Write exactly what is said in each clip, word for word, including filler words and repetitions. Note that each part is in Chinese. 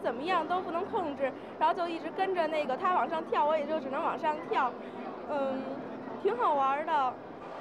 怎么样都不能控制，然后就一直跟着那个他往上跳，我也就只能往上跳，嗯，挺好玩的。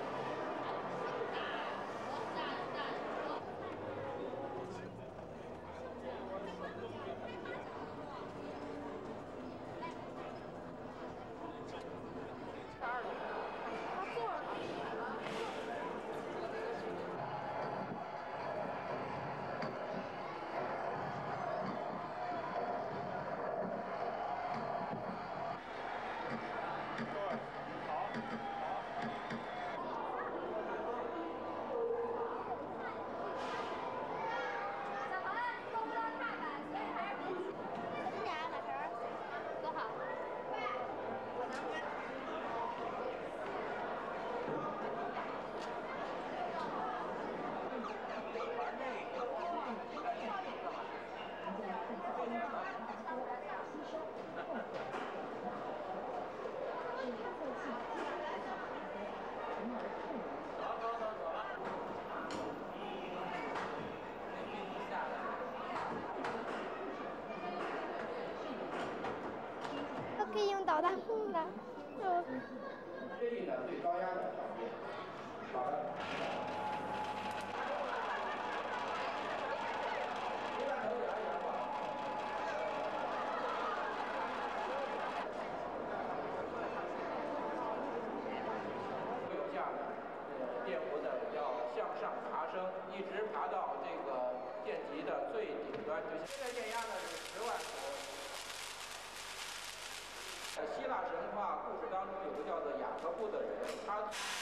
可以用导弹幕了。嗯。 确定的对高压的条件。好的。有下的呃电弧的要向上爬升，一直爬到这个电极的最顶端，就现在电压呢是十万伏。在希腊神话故事当中，有个叫做雅各布的人，他。